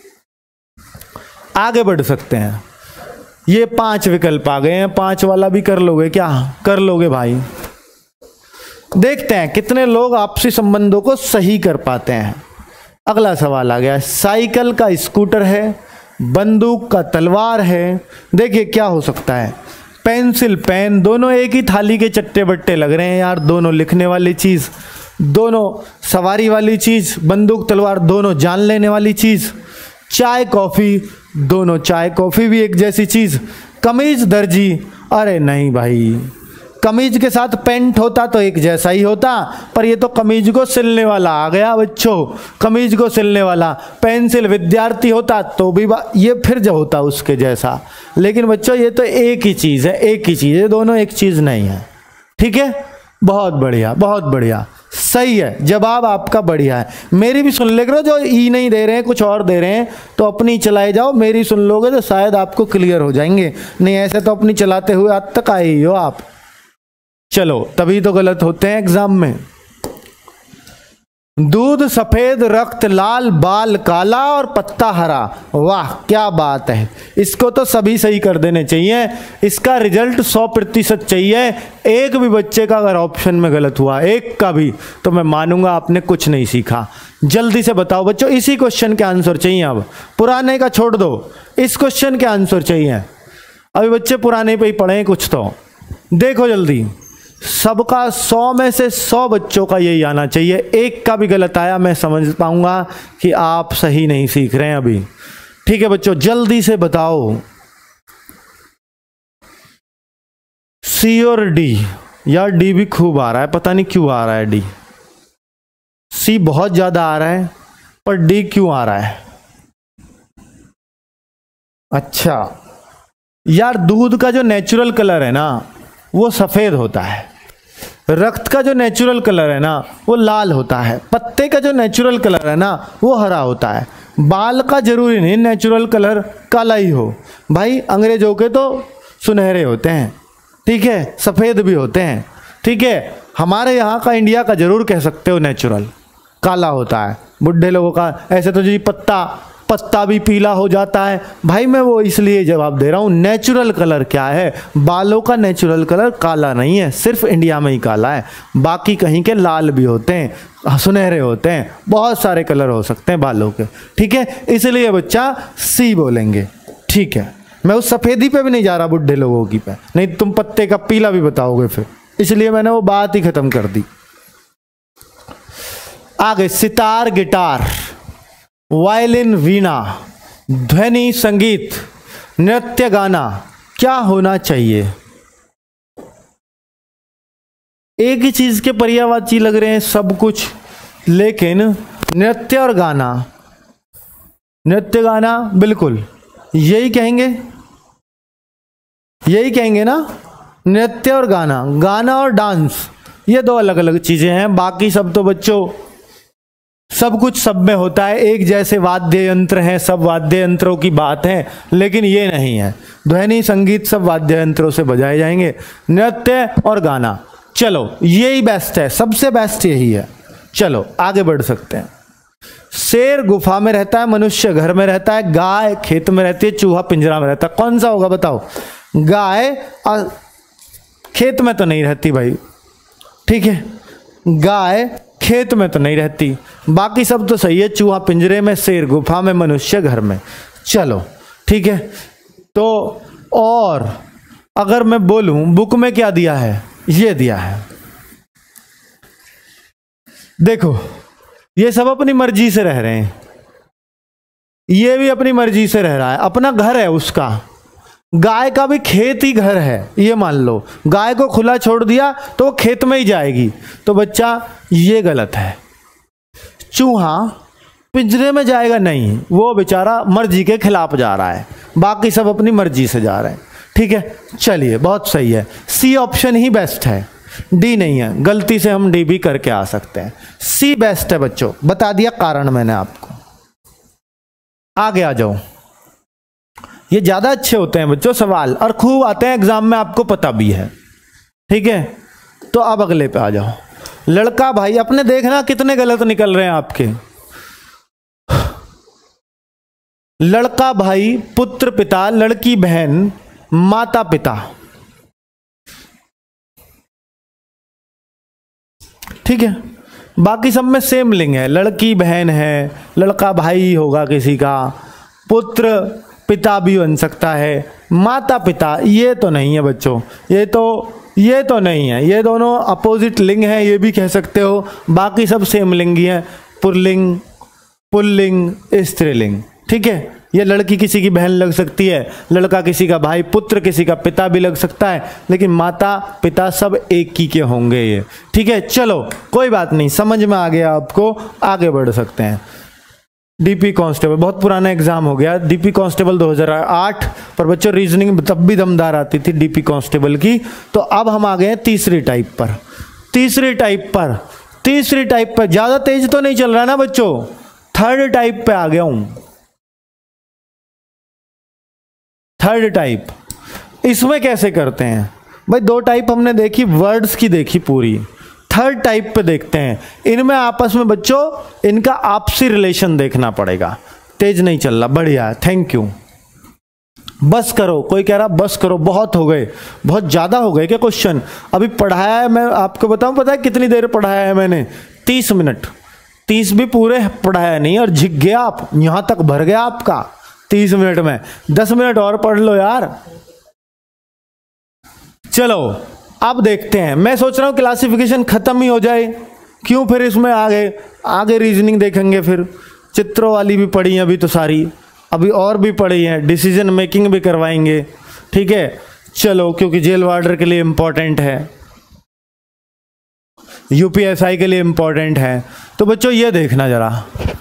आगे बढ़ सकते हैं। ये 5 विकल्प आ गए हैं, 5 वाला भी कर लोगे क्या? कर लोगे भाई। देखते हैं कितने लोग आपसी संबंधों को सही कर पाते हैं। अगला सवाल आ गया, साइकिल का स्कूटर है, बंदूक का तलवार है। देखिए क्या हो सकता है, पेंसिल पेन, दोनों एक ही थाली के चट्टे बट्टे लग रहे हैं यार। दोनों लिखने वाली चीज़, दोनों सवारी वाली चीज़, बंदूक तलवार दोनों जान लेने वाली चीज़। चाय कॉफ़ी, दोनों चाय कॉफ़ी भी एक जैसी चीज़। कमीज दर्जी, अरे नहीं भाई, कमीज के साथ पेंट होता तो एक जैसा ही होता, पर ये तो कमीज को सिलने वाला आ गया बच्चों, कमीज को सिलने वाला। पेंसिल विद्यार्थी होता तो भी ये फिर जो होता उसके जैसा। लेकिन बच्चों ये तो एक ही चीज़ है, एक ही चीज़ है, दोनों एक चीज़ नहीं है। ठीक है, बहुत बढ़िया, बहुत बढ़िया, सही है, जवाब आपका बढ़िया है। मेरी भी सुन ले करो, जो ई नहीं दे रहे हैं कुछ और दे रहे हैं तो अपनी चलाए जाओ। मेरी सुन लोगे तो शायद आपको क्लियर हो जाएंगे, नहीं ऐसे तो अपनी चलाते हुए आज तक आए ही हो आप। चलो, तभी तो गलत होते हैं एग्जाम में। दूध सफेद, रक्त लाल, बाल काला और पत्ता हरा। वाह क्या बात है, इसको तो सभी सही कर देने चाहिए। इसका रिजल्ट 100% चाहिए। एक भी बच्चे का अगर ऑप्शन में गलत हुआ, एक का भी, तो मैं मानूंगा आपने कुछ नहीं सीखा। जल्दी से बताओ बच्चों, इसी क्वेश्चन के आंसर चाहिए। अब पुराने का छोड़ दो, इस क्वेश्चन के आंसर चाहिए। अभी बच्चे पुराने पे ही पढ़े कुछ तो। देखो जल्दी, सबका 100 में से 100 बच्चों का यही आना चाहिए। एक का भी गलत आया मैं समझ पाऊंगा कि आप सही नहीं सीख रहे हैं अभी। ठीक है बच्चों, जल्दी से बताओ। सी और डी, यार डी भी खूब आ रहा है, पता नहीं क्यों आ रहा है डी। सी बहुत ज्यादा आ रहा है, पर डी क्यों आ रहा है? अच्छा यार, दूध का जो नेचुरल कलर है ना वो सफेद होता है, रक्त का जो नेचुरल कलर है ना वो लाल होता है, पत्ते का जो नेचुरल कलर है ना वो हरा होता है, बाल का जरूरी नहीं नेचुरल कलर काला ही हो भाई। अंग्रेजों के तो सुनहरे होते हैं, ठीक है, सफ़ेद भी होते हैं, ठीक है। हमारे यहाँ का इंडिया का जरूर कह सकते हो नेचुरल काला होता है। बुढ़े लोगों का ऐसे तो जी पत्ता भी पीला हो जाता है भाई। मैं वो इसलिए जवाब दे रहा हूँ, नेचुरल कलर क्या है? बालों का नेचुरल कलर काला नहीं है, सिर्फ इंडिया में ही काला है। बाकी कहीं के लाल भी होते हैं, सुनहरे होते हैं, बहुत सारे कलर हो सकते हैं बालों के, ठीक है। इसलिए बच्चा सी बोलेंगे, ठीक है। मैं उस सफ़ेदी पे भी नहीं जा रहा बुढ़े लोगों की पे, नहीं तुम पत्ते का पीला भी बताओगे फिर, इसलिए मैंने वो बात ही खत्म कर दी। आगे, सितार गिटार, वायलिन वीणा, ध्वनि संगीत, नृत्य गाना, क्या होना चाहिए? एक ही चीज के पर्यायवाची लग रहे हैं सब कुछ, लेकिन नृत्य और गाना, नृत्य गाना बिल्कुल यही कहेंगे, यही कहेंगे ना। नृत्य और गाना, गाना और डांस ये दो अलग अलग चीजें हैं। बाकी सब तो बच्चों सब कुछ सब में होता है, एक जैसे वाद्य यंत्र हैं, सब वाद्य यंत्रों की बात है, लेकिन ये नहीं है। ध्वनि संगीत सब वाद्य यंत्रों से बजाए जाएंगे, नृत्य और गाना, चलो यही बेस्ट है, सबसे बेस्ट यही है। चलो आगे बढ़ सकते हैं। शेर गुफा में रहता है, मनुष्य घर में रहता है, गाय खेत में रहती है, चूहा पिंजरा में रहता है। कौन सा होगा बताओ? गाय खेत में तो नहीं रहती भाई, ठीक है, गाय खेत में तो नहीं रहती, बाकी सब तो सही है। चूहा पिंजरे में, शेर गुफा में, मनुष्य घर में, चलो ठीक है। तो और अगर मैं बोलूं बुक में क्या दिया है, ये दिया है, देखो ये सब अपनी मर्जी से रह रहे हैं, ये भी अपनी मर्जी से रह रहा है, अपना घर है उसका। गाय का भी खेत ही घर है, ये मान लो, गाय को खुला छोड़ दिया तो वो खेत में ही जाएगी, तो बच्चा ये गलत है। चूहा पिंजरे में जाएगा नहीं, वो बेचारा मर्जी के खिलाफ जा रहा है, बाकी सब अपनी मर्जी से जा रहे हैं, ठीक है। चलिए बहुत सही है, सी ऑप्शन ही बेस्ट है, डी नहीं है। गलती से हम डी भी करके आ सकते हैं, सी बेस्ट है बच्चों, बता दिया कारण मैंने आपको। आगे आ जाओ। ये ज्यादा अच्छे होते हैं बच्चों सवाल, और खूब आते हैं एग्जाम में, आपको पता भी है। ठीक है, तो अब अगले पे आ जाओ। लड़का भाई, अपने देखना कितने गलत निकल रहे हैं आपके। लड़का भाई, पुत्र पिता, लड़की बहन, माता पिता। ठीक है, बाकी सब में सेम लिंग है, लड़की बहन है, लड़का भाई होगा किसी का, पुत्र पिता भी बन सकता है, माता पिता ये तो नहीं है बच्चों, ये तो नहीं है, ये दोनों अपोजिट लिंग है, ये भी कह सकते हो। बाकी सब सेम लिंगी है, पुल्लिंग, पुल्लिंग, स्त्रीलिंग। ठीक है, ये लड़की किसी की बहन लग सकती है, लड़का किसी का भाई, पुत्र किसी का पिता भी लग सकता है, लेकिन माता पिता सब एक ही के होंगे ये। ठीक है, चलो कोई बात नहीं, समझ में आ गया आपको, आगे बढ़ सकते हैं। डीपी कांस्टेबल, बहुत पुराना एग्जाम हो गया, डीपी कांस्टेबल 2008, पर बच्चों रीजनिंग तब भी दमदार आती थी डीपी कांस्टेबल की। तो अब हम आ गए हैं तीसरी टाइप पर। तीसरी टाइप पर ज्यादा तेज तो नहीं चल रहा ना बच्चों, थर्ड टाइप पे आ गया हूं। थर्ड टाइप, इसमें कैसे करते हैं भाई? दो टाइप हमने देखी, वर्ड्स की देखी पूरी। थर्ड टाइप पे देखते हैं, इनमें आपस में बच्चों इनका आपसी रिलेशन देखना पड़ेगा। तेज नहीं चल रहा, बढ़िया, थैंक यू। बस करो, कोई कह रहा बस करो, बहुत हो गए, बहुत ज्यादा हो गए क्या क्वेश्चन? अभी पढ़ाया है, मैं आपको बताऊं, पता है कितनी देर पढ़ाया है मैंने? 30 मिनट। 30 भी पूरे पढ़ाया नहीं, और झिक गया आप, यहां तक भर गया आपका 30 मिनट में। 10 मिनट और पढ़ लो यार। चलो अब देखते हैं, मैं सोच रहा हूं क्लासिफिकेशन खत्म ही हो जाए, क्यों फिर इसमें आगे रीजनिंग देखेंगे, फिर चित्रों वाली भी पढ़ी है अभी तो सारी, अभी और भी पढ़ी है, डिसीजन मेकिंग भी करवाएंगे। ठीक है, चलो, क्योंकि जेल वार्डर के लिए इंपॉर्टेंट है, यूपीएसआई के लिए इंपॉर्टेंट है। तो बच्चों ये देखना जरा,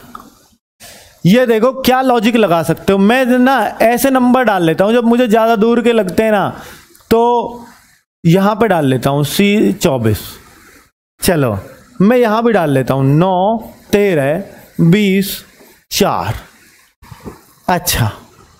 ये देखो क्या लॉजिक लगा सकते हो। मैं ना ऐसे नंबर डाल लेता हूं, जब मुझे ज्यादा दूर के लगते हैं ना, तो यहां पे डाल लेता हूं C24। चलो मैं यहां भी डाल लेता हूं 9, 13, 20, 4। अच्छा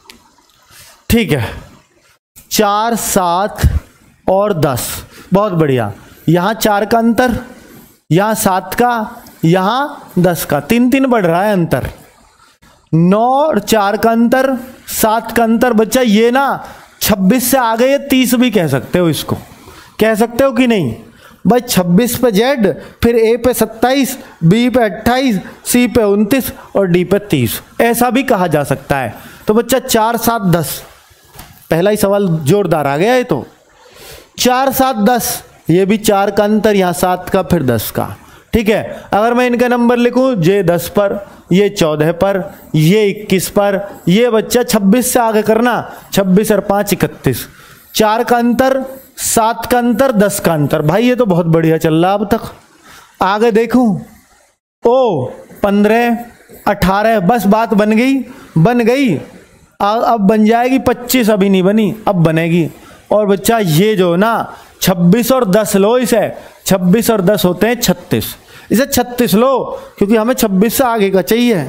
ठीक है, 4, 7 और 10, बहुत बढ़िया। यहां 4 का अंतर, यहां 7 का, यहां 10 का, 3-3 बढ़ रहा है अंतर। 9 और 4 का अंतर, 7 का अंतर। बच्चा ये ना 26 से आगे ये 30 भी कह सकते हो, इसको कह सकते हो कि नहीं भाई? 26 पे Z, फिर A पे 27, B पे 28, C पे 29 और D पे 30, ऐसा भी कहा जा सकता है। तो बच्चा 4, 7, 10, पहला ही सवाल जोरदार आ गया। ये तो 4, 7, 10, ये भी 4 का अंतर, यहां 7 का, फिर 10 का। ठीक है, अगर मैं इनका नंबर लिखूं, J 10 पर, ये 14 पर, ये 21 पर, ये बच्चा 26 से आगे करना, 26 और 5 31, 4 का अंतर, 7 का अंतर, 10 का अंतर। भाई ये तो बहुत बढ़िया चल रहा अब तक। आगे देखूं, ओ 15, 18, बस बात बन गई। अब बन जाएगी 25, अभी नहीं बनी, अब बनेगी। और बच्चा ये जो ना 26 और 10 लो, इसे 26 और 10 होते हैं 36, इसे 36 लो, क्योंकि हमें 26 से आगे का चाहिए।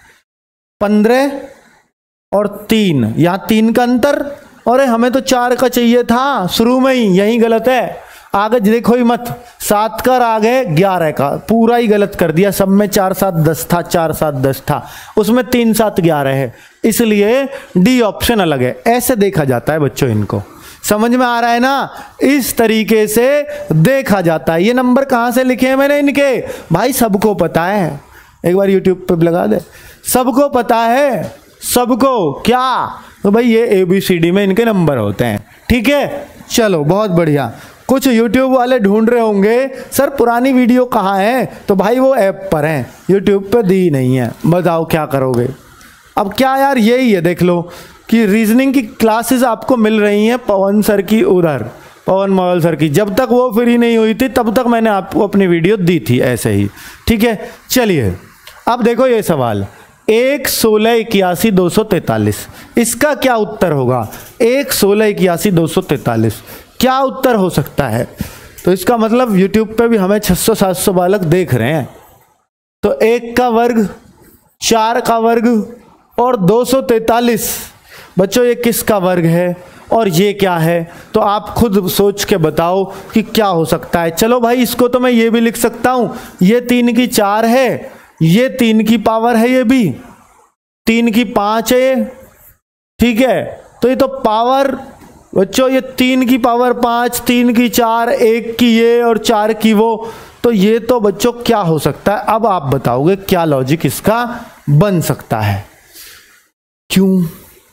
15 और 3, यहां 3 का अंतर, और हमें तो 4 का चाहिए था शुरू में ही, यही गलत है। आगे देखो ही मत, 7 का आ गए 11 का, पूरा ही गलत कर दिया। सब में 4, 7, 10 था, 4, 7, 10 था, उसमें 3, 7, 11 है, इसलिए डी ऑप्शन अलग है। ऐसे देखा जाता है बच्चों, इनको समझ में आ रहा है ना? इस तरीके से देखा जाता है। ये नंबर कहां से लिखे हैं मैंने इनके? भाई सबको पता है, एक बार यूट्यूब पे लगा दे, सबको पता है, सबको। क्या? तो भाई ये ABCD में इनके नंबर होते हैं। ठीक है, चलो बहुत बढ़िया। कुछ यूट्यूब वाले ढूंढ रहे होंगे सर पुरानी वीडियो कहाँ है, तो भाई वो ऐप पर है, यूट्यूब पे दी नहीं है। बताओ क्या करोगे? अब क्या यार, यही है, देख लो कि रीजनिंग की क्लासेस आपको मिल रही हैं पवन सर की, उधर पवन मॉडल सर की। जब तक वो फ्री नहीं हुई थी तब तक मैंने आपको अपनी वीडियो दी थी ऐसे ही। ठीक है, चलिए अब देखो ये सवाल, 1, 16, 81, 243, इसका क्या उत्तर होगा? 1, 16, 81, 243 क्या उत्तर हो सकता है? तो इसका मतलब यूट्यूब पे भी हमें 600-700 बालक देख रहे हैं। तो 1 का वर्ग, 4 का वर्ग और 243। बच्चों ये किसका वर्ग है और ये क्या है, तो आप खुद सोच के बताओ कि क्या हो सकता है। चलो भाई इसको तो मैं ये भी लिख सकता हूं, ये 3 की 4 है, ये 3 की पावर है, ये भी 3 की 5 है ये, ठीक है। तो ये तो पावर बच्चों ये 3 की पावर 5, 3 की 4, 1 की ये और 4 की वो, तो ये तो बच्चों क्या हो सकता है। अब आप बताओगे क्या लॉजिक इसका बन सकता है, क्यों?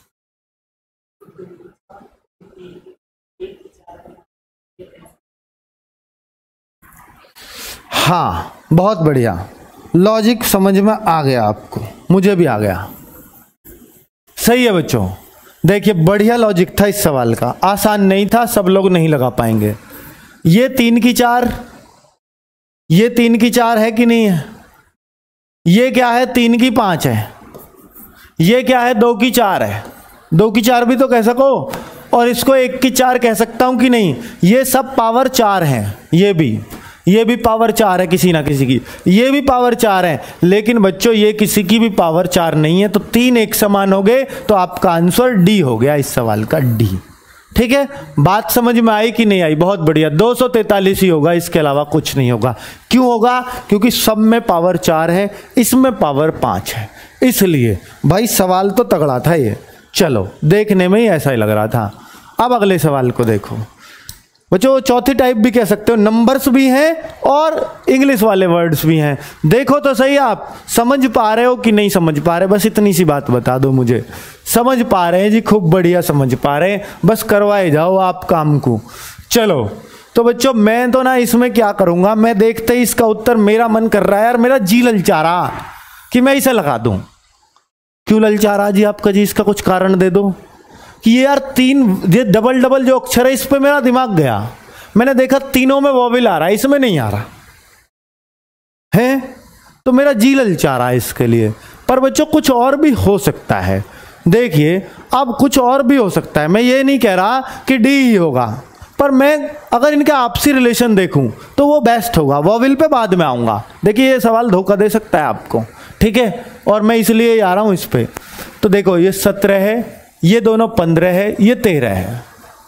हाँ बहुत बढ़िया, लॉजिक समझ में आ गया आपको, मुझे भी आ गया। सही है बच्चों, देखिए बढ़िया लॉजिक था इस सवाल का, आसान नहीं था, सब लोग नहीं लगा पाएंगे। ये 3 की 4, ये 3 की 4 है कि नहीं है, ये क्या है 3 की 5 है, ये क्या है 2 की 4 है, 2 की 4 भी तो कह सको, और इसको 1 की 4 कह सकता हूं कि नहीं। ये सब पावर 4 हैं, ये भी पावर 4 है किसी ना किसी की, ये भी पावर 4 है, लेकिन बच्चों ये किसी की भी पावर 4 नहीं है, तो 3 एक समान हो गए, तो आपका आंसर डी हो गया इस सवाल का, डी। ठीक है, बात समझ में आई कि नहीं आई? बहुत बढ़िया, 243 ही होगा, इसके अलावा कुछ नहीं होगा। क्यों होगा? क्योंकि सब में पावर 4 है, इसमें पावर 5 है, इसलिए भाई सवाल तो तगड़ा था ये। चलो देखने में ही ऐसा ही लग रहा था। अब अगले सवाल को देखो बच्चों, चौथी टाइप भी कह सकते हो, नंबर्स भी हैं और इंग्लिश वाले वर्ड्स भी हैं। देखो तो सही आप समझ पा रहे हो कि नहीं समझ पा रहे, बस इतनी सी बात बता दो मुझे। समझ पा रहे हैं जी, खूब बढ़िया समझ पा रहे हैं, बस करवाए जाओ आप काम को। चलो तो बच्चों मैं तो ना इसमें क्या करूंगा, मैं देखते ही इसका उत्तर मेरा मन कर रहा है यार, मेरा जी ललचा रहा कि मैं इसे लगा दूं। क्यों ललचा रहा जी आपका जी? इसका कुछ कारण दे दो कि ये यार 3 ये डबल डबल जो अक्षर है इस पे मेरा दिमाग गया, मैंने देखा तीनों में वॉवेल आ रहा है, इसमें नहीं आ रहा है, तो मेरा जी ललचा रहा है इसके लिए। पर बच्चों कुछ और भी हो सकता है, देखिए अब कुछ और भी हो सकता है, मैं ये नहीं कह रहा कि डी ही होगा, पर मैं अगर इनका आपसी रिलेशन देखूं तो वो बेस्ट होगा। वॉवेल पे बाद में आऊंगा, देखिए ये सवाल धोखा दे सकता है आपको, ठीक है, और मैं इसलिए आ रहा हूं इस पे। तो देखो ये 17 है, ये दोनों 15 है, ये 13 है,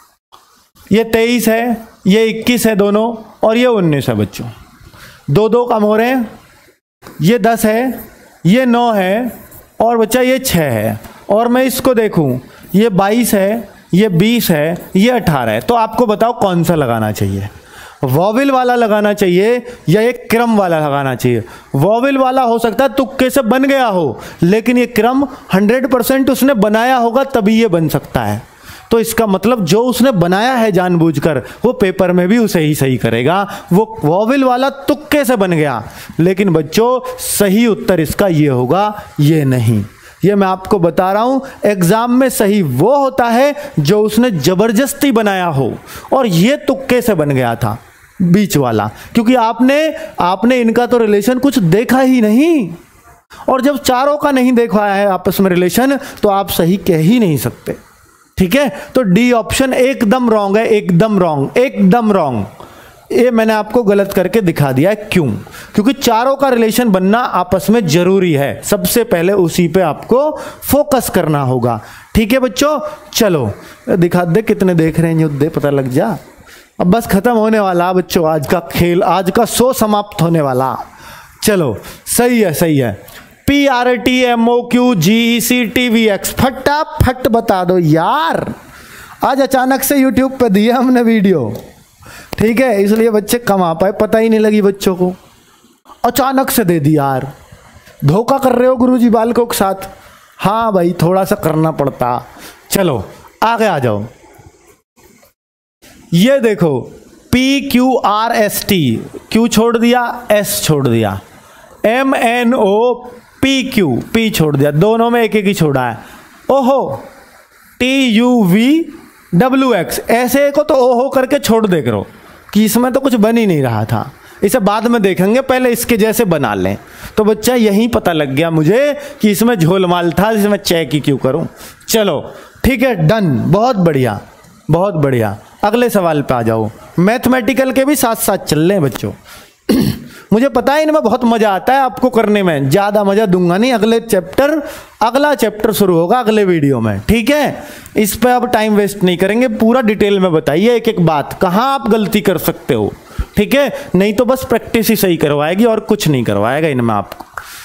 ये 23 है, ये 21 है दोनों, और ये 19 है बच्चों। 2 कम हो रहे हैं, ये 10 है, ये 9 है, और बच्चा ये 6 है, और मैं इसको देखूं ये 22 है, ये 20 है, ये 18 है। तो आपको बताओ कौन सा लगाना चाहिए, वॉवेल वाला लगाना चाहिए या एक क्रम वाला लगाना चाहिए? वॉवेल वाला हो सकता है तुक्के से बन गया हो, लेकिन ये क्रम 100% उसने बनाया होगा तभी ये बन सकता है। तो इसका मतलब जो उसने बनाया है जानबूझकर वो पेपर में भी उसे ही सही करेगा, वो वॉवेल वाला तुक्के से बन गया। लेकिन बच्चों सही उत्तर इसका ये होगा, ये नहीं। ये मैं आपको बता रहा हूं, एग्जाम में सही वो होता है जो उसने जबरदस्ती बनाया हो, और ये तुक्के से बन गया था बीच वाला, क्योंकि आपने इनका तो रिलेशन कुछ देखा ही नहीं, और जब चारों का नहीं देखा है आपस में रिलेशन तो आप सही कह ही नहीं सकते। ठीक है, तो डी ऑप्शन एकदम रॉन्ग है, एकदम रॉन्ग, एकदम रॉन्ग। ये मैंने आपको गलत करके दिखा दिया है। क्यों? क्योंकि चारों का रिलेशन बनना आपस में जरूरी है, सबसे पहले उसी पे आपको फोकस करना होगा। ठीक है बच्चों, चलो दिखा दे कितने देख रहे हैं, युद्ध पता लग जा। अब बस खत्म होने वाला बच्चों आज का खेल, आज का शो समाप्त होने वाला। चलो सही है, सही है। PRTMOQGECTVX, फटाफट बता दो यार, आज अचानक से यूट्यूब पे दिया हमने वीडियो, ठीक है, इसलिए बच्चे कम आ पाए, पता ही नहीं लगी बच्चों को, अचानक से दे दिया यार। धोखा कर रहे हो गुरुजी बालकों के साथ। हाँ भाई थोड़ा सा करना पड़ता। चलो आगे आ जाओ, ये देखो PQRST, क्यू छोड़ दिया, S छोड़ दिया, MNOPQ, P छोड़ दिया, दोनों में एक एक ही छोड़ा है। ओहो TUVWX, ऐसे को तो ओहो करके छोड़ दे करो कि इसमें तो कुछ बन ही नहीं रहा था, इसे बाद में देखेंगे, पहले इसके जैसे बना लें। तो बच्चा यही पता लग गया मुझे कि इसमें झोलमाल था, जिसमें चेक ही क्यों करूं। चलो ठीक है, डन, बहुत बढ़िया, बहुत बढ़िया। अगले सवाल पे आ जाओ, मैथमेटिकल के भी साथ साथ चल रहे हैं बच्चों। मुझे पता है इनमें बहुत मजा आता है आपको करने में, ज्यादा मजा दूंगा नहीं। अगला चैप्टर शुरू होगा अगले वीडियो में, ठीक है। इस पे अब टाइम वेस्ट नहीं करेंगे, पूरा डिटेल में बताइए एक एक बात, कहां आप गलती कर सकते हो, ठीक है। नहीं तो बस प्रैक्टिस ही सही करवाएगी और कुछ नहीं करवाएगा इनमें आपको।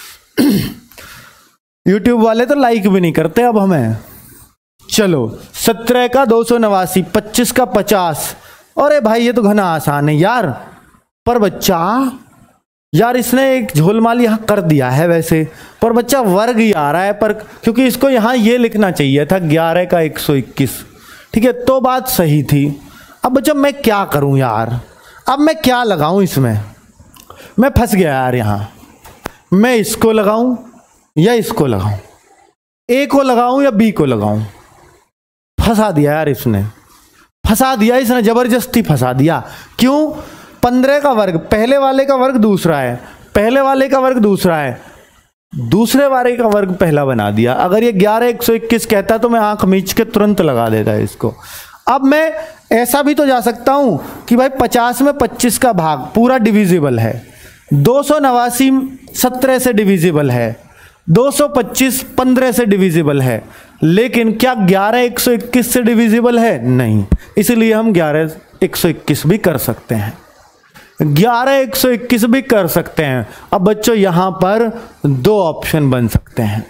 यूट्यूब वाले तो लाइक भी नहीं करते अब हमें। चलो 17 का 289, 25 का 50। अरे भाई ये तो घना आसान है यार, पर बच्चा यार इसने एक झोलमाल यहां कर दिया है वैसे, पर बच्चा वर्ग ही आ रहा है, पर क्योंकि इसको यहां ये लिखना चाहिए था 11 का 121, ठीक है, तो बात सही थी। अब बच्चा मैं क्या करूं यार, अब मैं क्या लगाऊं इसमें, मैं फंस गया यार यहां। मैं इसको लगाऊं या इसको लगाऊं, ए को लगाऊं या बी को लगाऊं? फंसा दिया यार इसने, फंसा दिया इसने, जबरदस्ती फंसा दिया। क्यों? 15 का वर्ग पहले वाले का वर्ग दूसरा है, पहले वाले का वर्ग दूसरा है, दूसरे वाले का वर्ग पहला बना दिया। अगर ये 11 121 कहता तो मैं आंख मीच के तुरंत लगा देता इसको। अब मैं ऐसा भी तो जा सकता हूं कि भाई 50 में 25 का भाग पूरा डिविजिबल है, 289 17 से डिविजिबल है, 225 15 से डिविजिबल है, लेकिन क्या 11 121 से डिविजिबल है? नहीं, इसलिए हम 11 121 भी कर सकते हैं, 11 121 भी कर सकते हैं। अब बच्चों यहां पर दो ऑप्शन बन सकते हैं।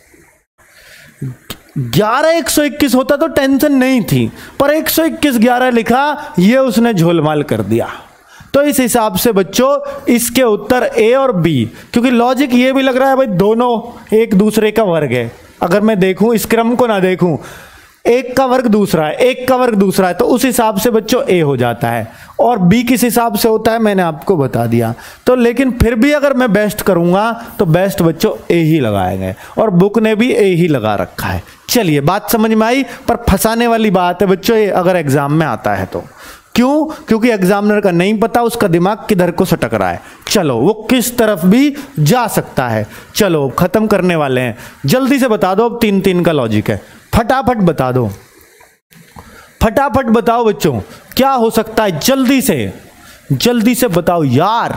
11 121 होता तो टेंशन नहीं थी, पर 121 11 लिखा, ये उसने झोलमाल कर दिया। तो इस हिसाब से बच्चों इसके उत्तर ए और बी, क्योंकि लॉजिक ये भी लग रहा है भाई दोनों एक दूसरे का वर्ग है। अगर मैं देखूं इस क्रम को ना देखूं, एक का वर्ग दूसरा है, एक का वर्ग दूसरा है, तो उस हिसाब से बच्चों ए हो जाता है। और बी किस हिसाब से होता है मैंने आपको बता दिया। तो लेकिन फिर भी अगर मैं बेस्ट करूंगा तो बेस्ट बच्चों ए ही लगाए गए, और बुक ने भी ए ही लगा रखा है। चलिए बात समझ में आई, पर फंसाने वाली बात है बच्चों ये, अगर एग्जाम में आता है तो। क्यों? क्योंकि एग्जामिनर का नहीं पता उसका दिमाग किधर को सटक रहा है, चलो वो किस तरफ भी जा सकता है। चलो खत्म करने वाले हैं, जल्दी से बता दो। अब 3-3 का लॉजिक है, फटाफट बता दो, फटाफट बताओ बच्चों क्या हो सकता है, जल्दी से बताओ यार।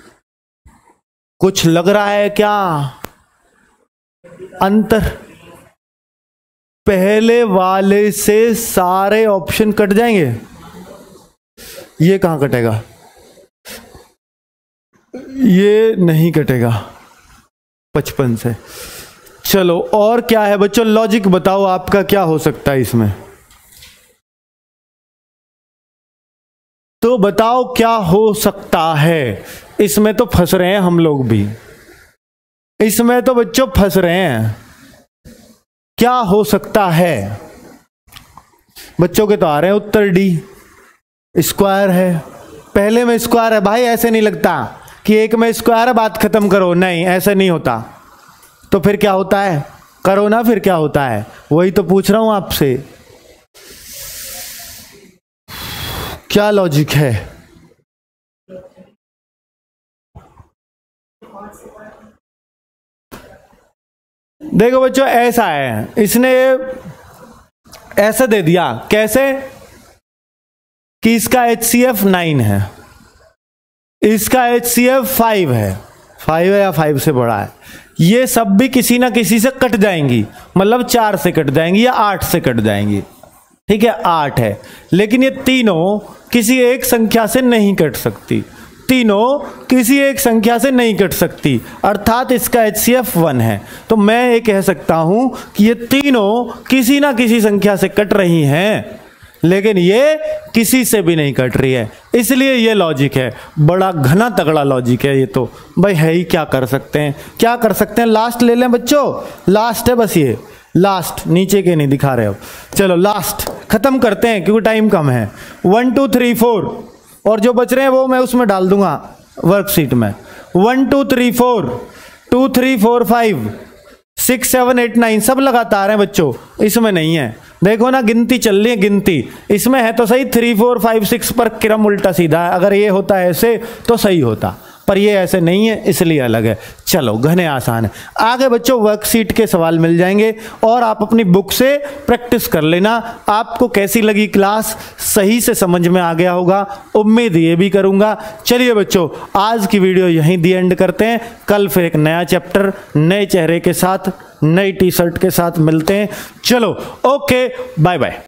कुछ लग रहा है क्या अंतर? पहले वाले से सारे ऑप्शन कट जाएंगे, ये कहां कटेगा? ये नहीं कटेगा 55 से। चलो और क्या है बच्चों, लॉजिक बताओ आपका क्या हो सकता है इसमें, तो बताओ क्या हो सकता है। इसमें तो फंस रहे हैं हम लोग भी, इसमें तो बच्चों फंस रहे हैं। क्या हो सकता है बच्चों के? तो आ रहे हैं उत्तर डी, स्क्वायर है। पहले में स्क्वायर है भाई, ऐसे नहीं लगता कि एक में स्क्वायर है बात खत्म करो, नहीं ऐसे नहीं होता। तो फिर क्या होता है, करो ना, फिर क्या होता है, वही तो पूछ रहा हूं आपसे, क्या लॉजिक है? देखो बच्चों ऐसा है, इसने ऐसे दे दिया, कैसे कि इसका HCF 9 है, इसका HCF 5 है, 5 है या 5 से बड़ा है। ये सब भी किसी ना किसी से कट जाएंगी, मतलब 4 से कट जाएंगी या 8 से कट जाएंगी, ठीक है 8 है। लेकिन ये तीनों किसी एक संख्या से नहीं कट सकती, तीनों किसी एक संख्या से नहीं कट सकती, अर्थात इसका HCF 1 है। तो मैं ये कह सकता हूं कि ये तीनों किसी ना किसी संख्या से कट रही हैं, लेकिन ये किसी से भी नहीं कट रही है, इसलिए ये लॉजिक है। बड़ा घना तगड़ा लॉजिक है ये तो भाई, है ही। क्या कर सकते हैं, क्या कर सकते हैं? लास्ट ले लें बच्चों, लास्ट है बस ये, लास्ट, नीचे के नहीं दिखा रहे हो। चलो लास्ट खत्म करते हैं क्योंकि टाइम कम है। 1 2 3 4 और जो बच रहे हैं वो मैं उसमें डाल दूंगा वर्कशीट में। 1 2 3 4 2 3 4 5 6 7 8 9 सब लगातार हैं बच्चों, इसमें नहीं है। देखो ना गिनती चल रही है, गिनती इसमें है तो सही 3 4 5 6 पर क्रम उल्टा सीधा है। अगर ये होता है ऐसे तो सही होता, पर ये ऐसे नहीं है इसलिए अलग है। चलो घने आसान है। आगे बच्चों वर्कशीट के सवाल मिल जाएंगे और आप अपनी बुक से प्रैक्टिस कर लेना। आपको कैसी लगी क्लास, सही से समझ में आ गया होगा, उम्मीद ये भी करूंगा। चलिए बच्चों आज की वीडियो यहीं दी एंड करते हैं। कल फिर एक नया चैप्टर नए चेहरे के साथ नई टी शर्ट के साथ मिलते हैं। चलो ओके बाय बाय।